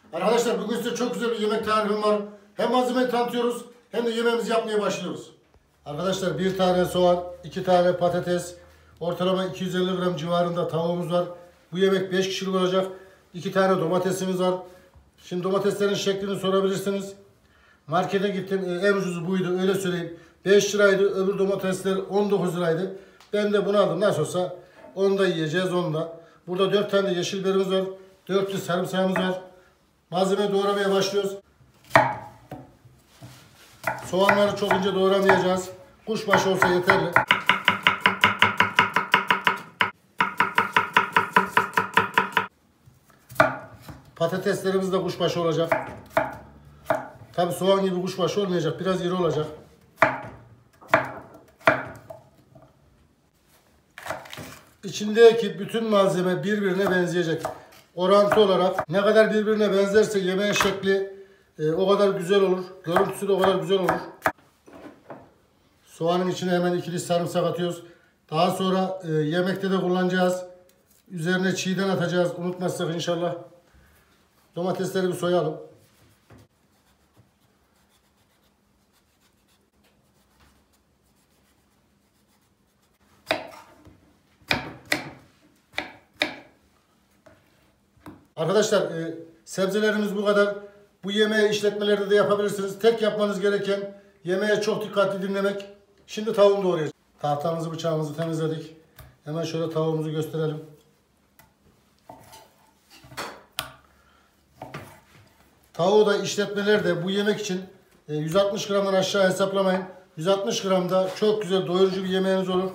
Arkadaşlar bugün size çok güzel bir yemek tarifim var. Hem malzemeyi tanıtıyoruz hem de yemeğimizi yapmaya başlıyoruz. Arkadaşlar bir tane soğan, 2 tane patates, ortalama 250 gram civarında tavuğumuz var. Bu yemek 5 kişilik olacak. 2 tane domatesimiz var. Şimdi domateslerin şeklini sorabilirsiniz. Markete gittim, en ucuzu buydu, öyle söyleyeyim. 5 liraydı, öbür domatesler 19 liraydı. Ben de bunu aldım. Nasıl olsa onu da yiyeceğiz, onu da. Burada 4 tane yeşil biberimiz var. 4 sarımsağımız var. Malzemeyi doğramaya başlıyoruz. Soğanları çok ince doğramayacağız. Kuşbaşı olsa yeterli. Patateslerimiz de kuşbaşı olacak. Tabi soğan gibi kuşbaşı olmayacak. Biraz iri olacak. İçindeki bütün malzeme birbirine benzeyecek. Orantı olarak ne kadar birbirine benzerse yemeğin şekli o kadar güzel olur. Görüntüsü de o kadar güzel olur. Soğanın içine hemen 2 diş sarımsak atıyoruz. Daha sonra yemekte de kullanacağız. Üzerine çiğden atacağız. Unutmazsak inşallah. Domatesleri bir soyalım. Arkadaşlar sebzelerimiz bu kadar. Bu yemeği işletmelerde de yapabilirsiniz. Tek yapmanız gereken yemeğe çok dikkatli dinlemek. Şimdi tavuğunu doğrayacağız. Tahtamızı, bıçağımızı temizledik. Hemen şöyle tavuğumuzu gösterelim. Tavuğu da işletmelerde bu yemek için 160 gramdan aşağı hesaplamayın. 160 gramda çok güzel doyurucu bir yemeğiniz olur.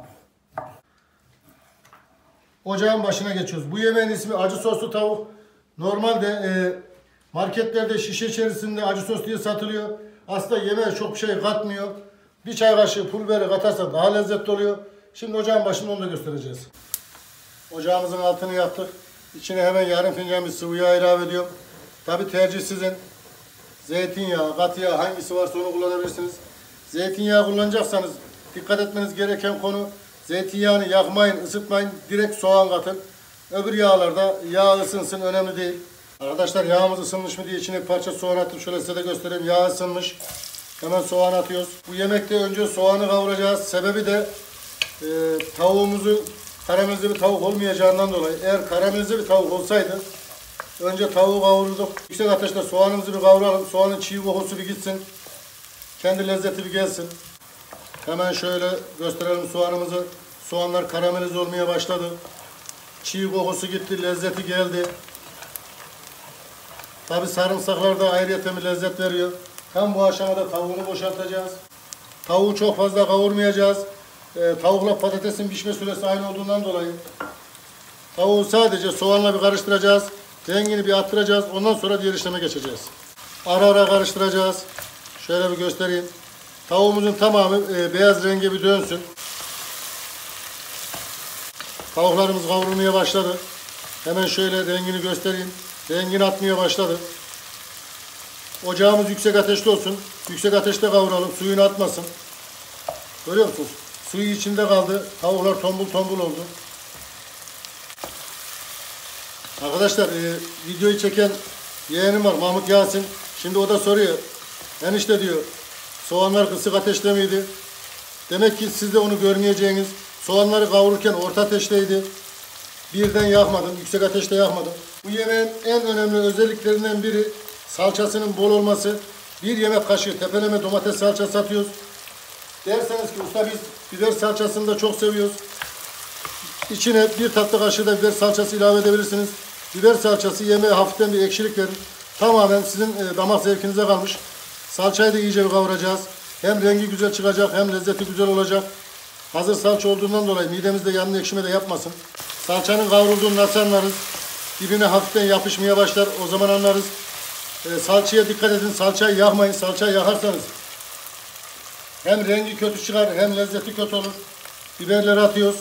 Ocağın başına geçiyoruz. Bu yemeğin ismi acı soslu tavuk. Normalde marketlerde şişe içerisinde acı sos diye satılıyor. Aslında yemeğe çok bir şey katmıyor. Bir çay kaşığı pul biberi katarsan daha lezzetli oluyor. Şimdi ocağın başında onu da göstereceğiz. Ocağımızın altını yaktık. İçine hemen yarım fincan bir sıvı yağ ilave ediyorum. Tabi tercih sizin. Zeytinyağı, katı yağ hangisi varsa onu kullanabilirsiniz. Zeytinyağı kullanacaksanız dikkat etmeniz gereken konu, zeytinyağını yakmayın, ısıtmayın. Direkt soğan katın. Öbür yağlarda yağ ısınsın, önemli değil. Arkadaşlar yağımız ısınmış mı diye içine bir parça soğan attım. Şöyle size de göstereyim. Yağ ısınmış. Hemen soğan atıyoruz. Bu yemekte önce soğanı kavuracağız. Sebebi de tavuğumuzun karamelize bir tavuk olmayacağından dolayı. Eğer karamelize bir tavuk olsaydı önce tavuğu kavururduk. Yüksek ateşte soğanımızı bir kavuralım. Soğanın çiğ kokusu bir gitsin. Kendi lezzeti bir gelsin. Hemen şöyle gösterelim soğanımızı. Soğanlar karamelize olmaya başladı. Çiğ kokusu gitti, lezzeti geldi. Tabi sarımsaklar da ayrıyeten bir lezzet veriyor. Tam bu aşamada tavuğunu boşaltacağız. Tavuğu çok fazla kavurmayacağız. Tavukla patatesin pişme süresi aynı olduğundan dolayı tavuğu sadece soğanla bir karıştıracağız. Rengini bir attıracağız. Ondan sonra diğer işleme geçeceğiz. Ara ara karıştıracağız. Şöyle bir göstereyim. Tavuğumuzun tamamı beyaz renge bir dönsün. Tavuklarımız kavrulmaya başladı. Hemen şöyle rengini göstereyim. Rengini atmaya başladı. Ocağımız yüksek ateşte olsun. Yüksek ateşte kavuralım. Suyunu atmasın. Görüyor musunuz? Suyu içinde kaldı. Tavuklar tombul tombul oldu. Arkadaşlar videoyu çeken yeğenim var, Mahmut Yasin. Şimdi o da soruyor. Enişte diyor, soğanlar kısık ateşte miydi? Demek ki siz de onu görmeyeceğiniz. Soğanları kavururken orta ateşteydi. Birden yakmadım, yüksek ateşte yakmadım. Bu yemeğin en önemli özelliklerinden biri salçasının bol olması. 1 yemek kaşığı tepeleme domates salçası atıyoruz. Derseniz ki usta biz biber salçasını da çok seviyoruz. İçine 1 tatlı kaşığı da biber salçası ilave edebilirsiniz. Biber salçası yemeğe hafiften bir ekşilik verir. Tamamen sizin damak zevkinize kalmış. Salçayı da iyice bir kavuracağız. Hem rengi güzel çıkacak hem lezzeti güzel olacak. Hazır salça olduğundan dolayı midemizde yanma ekşime de yapmasın. Salçanın kavrulduğunu nasıl anlarız? Dibine hafiften yapışmaya başlar. O zaman anlarız. Salçaya dikkat edin. Salçayı yakmayın. Salçayı yakarsanız hem rengi kötü çıkar hem lezzeti kötü olur. Biberleri atıyoruz.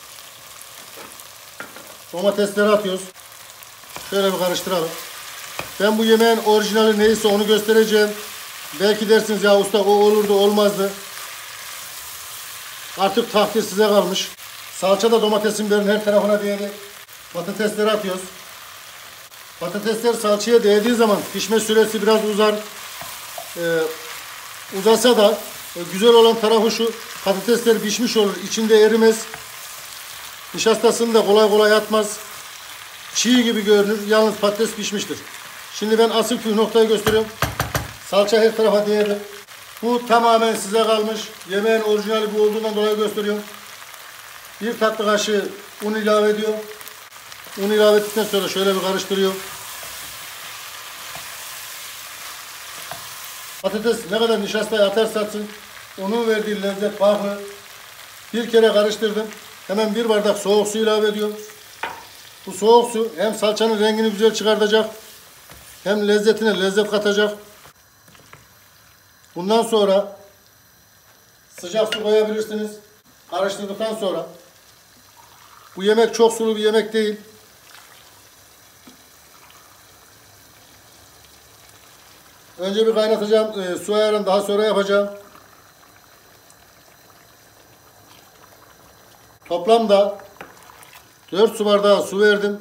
Domatesleri atıyoruz. Şöyle bir karıştıralım. Ben bu yemeğin orijinali neyse onu göstereceğim. Belki dersiniz ya usta o olurdu olmazdı. Artık takdir size kalmış. Salça da domatesin biberin her tarafına değerli. Patatesleri atıyoruz. Patatesler salçaya değdiği zaman pişme süresi biraz uzar. Uzasa da güzel olan tarafı şu, patatesler pişmiş olur, içinde erimez. Nişastasını da kolay kolay atmaz. Çiğ gibi görünür, yalnız patates pişmiştir. Şimdi ben asıl püf noktayı gösteriyorum. Salça her tarafa değdi. Bu tamamen size kalmış. Yemeğin orijinali bu olduğundan dolayı gösteriyorum. Bir tatlı kaşığı un ilave ediyor. Un ilave ettikten sonra şöyle bir karıştırıyor. Patates ne kadar nişastayı atarsa atsın, onun verdiği lezzet farklı. Bir kere karıştırdım. Hemen bir bardak soğuk su ilave ediyorum. Bu soğuk su hem salçanın rengini güzel çıkartacak, hem lezzetine lezzet katacak. Bundan sonra sıcak su koyabilirsiniz. Karıştırdıktan sonra. Bu yemek çok sulu bir yemek değil. Önce bir kaynatacağım. Su ayarını daha sonra yapacağım. Toplamda 4 su bardağı su verdim.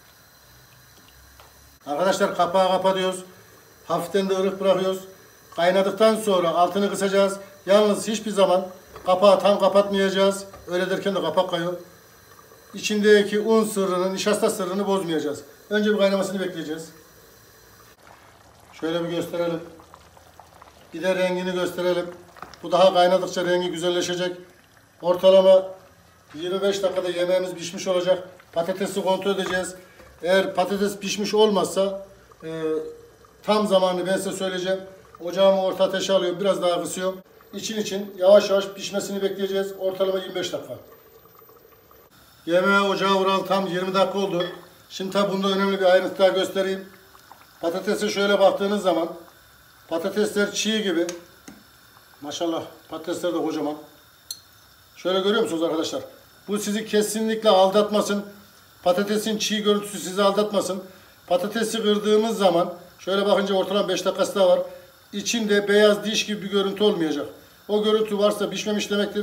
Arkadaşlar kapağı kapatıyoruz. Hafiften de ılık bırakıyoruz. Kaynadıktan sonra altını kısacağız. Yalnız hiçbir zaman kapağı tam kapatmayacağız. Öyle derken de kapak kayıyor. İçindeki un sırrını, nişasta sırrını bozmayacağız. Önce bir kaynamasını bekleyeceğiz. Şöyle bir gösterelim. Bir de rengini gösterelim. Bu daha kaynadıkça rengi güzelleşecek. Ortalama 25 dakikada yemeğimiz pişmiş olacak. Patatesi kontrol edeceğiz. Eğer patates pişmiş olmazsa tam zamanını ben size söyleyeceğim. Ocağımı orta ateşe alıyorum. Biraz daha kısıyorum. İçin yavaş yavaş pişmesini bekleyeceğiz. Ortalama 25 dakika. Yemeğe ocağa vuralı tam 20 dakika oldu. Şimdi tabi bunda önemli bir ayrıntı daha göstereyim. Patatese şöyle baktığınız zaman patatesler çiğ gibi. Maşallah patatesler de kocaman. Şöyle görüyor musunuz arkadaşlar? Bu sizi kesinlikle aldatmasın. Patatesin çiğ görüntüsü sizi aldatmasın. Patatesi kırdığımız zaman şöyle bakınca ortalama 5 dakikası daha var. İçinde beyaz diş gibi bir görüntü olmayacak. O görüntü varsa pişmemiş demektir.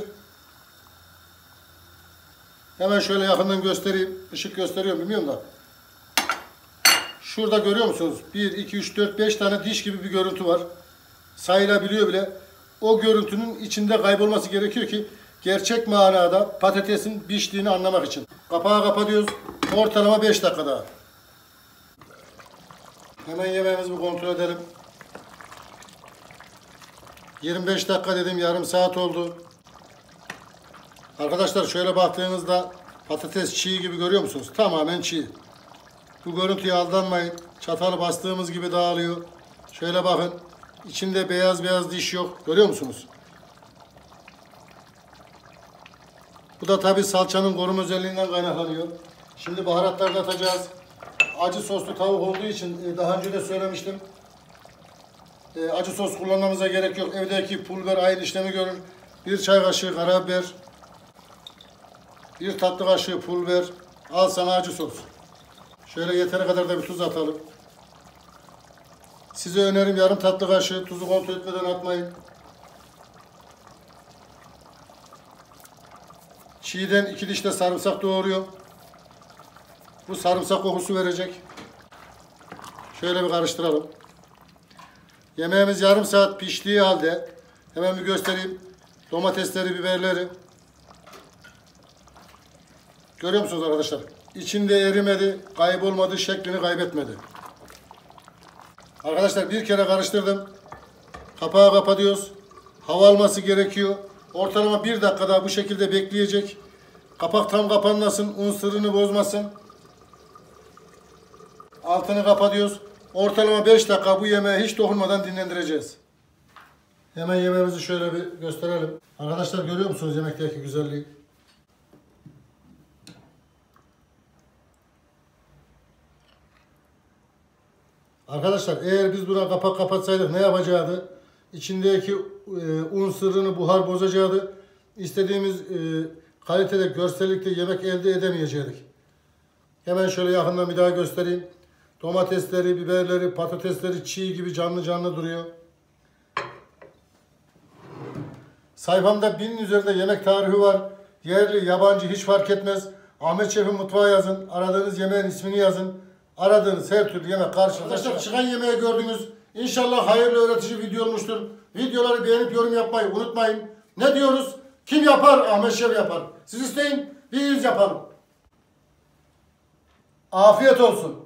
Hemen şöyle yakından göstereyim. Işık gösteriyor bilmiyorum da. Şurada görüyor musunuz? 1, 2, 3, 4, 5 tane diş gibi bir görüntü var. Sayılabiliyor bile. O görüntünün içinde kaybolması gerekiyor ki gerçek manada patatesin piştiğini anlamak için. Kapağı kapatıyoruz. Ortalama 5 dakika daha. Hemen yemeğimizi bir kontrol edelim. 25 dakika dedim, yarım saat oldu. Arkadaşlar şöyle baktığınızda patates çiğ gibi görüyor musunuz? Tamamen çiğ. Bu görüntüye aldanmayın. Çatalı bastığımız gibi dağılıyor. Şöyle bakın. İçinde beyaz beyaz diş yok. Görüyor musunuz? Bu da tabi salçanın koruma özelliğinden kaynaklanıyor. Şimdi baharatlar da atacağız. Acı soslu tavuk olduğu için daha önce de söylemiştim. Acı sos kullanmamıza gerek yok. Evdeki pul biber aynı işlemi görür. 1 çay kaşığı karabiber. 1 tatlı kaşığı pul biber. Al sana acı sos. Şöyle yeteri kadar da bir tuz atalım. Size önerim yarım tatlı kaşığı, tuzu kontrol etmeden atmayın. Çiğden 2 diş de sarımsak doğruyor. Bu sarımsak kokusu verecek. Şöyle bir karıştıralım. Yemeğimiz yarım saat piştiği halde hemen bir göstereyim. Domatesleri, biberleri. Görüyor musunuz arkadaşlar? İçinde erimedi, kaybolmadı, şeklini kaybetmedi. Arkadaşlar bir kere karıştırdım. Kapağı kapatıyoruz. Hava alması gerekiyor. Ortalama 1 dakika daha bu şekilde bekleyecek. Kapak tam kapanmasın, un sırrını bozmasın. Altını kapatıyoruz. Ortalama 5 dakika bu yemeği hiç dokunmadan dinlendireceğiz. Hemen yemeğimizi şöyle bir gösterelim. Arkadaşlar görüyor musunuz yemekteki güzelliği? Arkadaşlar eğer biz buna kapak kapatsaydık ne yapacaktı? İçindeki un sırrını buhar bozacaktı. İstediğimiz kalitede, görsellikte yemek elde edemeyecektik. Hemen şöyle yakından bir daha göstereyim. Domatesleri, biberleri, patatesleri çiğ gibi canlı canlı duruyor. Sayfamda 1000'in üzerinde yemek tarifi var. Yerli, yabancı hiç fark etmez. Ahmet Şef'in mutfağı yazın. Aradığınız yemeğin ismini yazın. aradığınız her türlü yemek karşınızda. Arkadaşlar çıkan yemeği gördünüz. İnşallah hayırlı öğretici video olmuştur. Videoları beğenip yorum yapmayı unutmayın. Ne diyoruz? Kim yapar? Ahmet Şef yapar. Siz isteyin, biz yapalım. Afiyet olsun.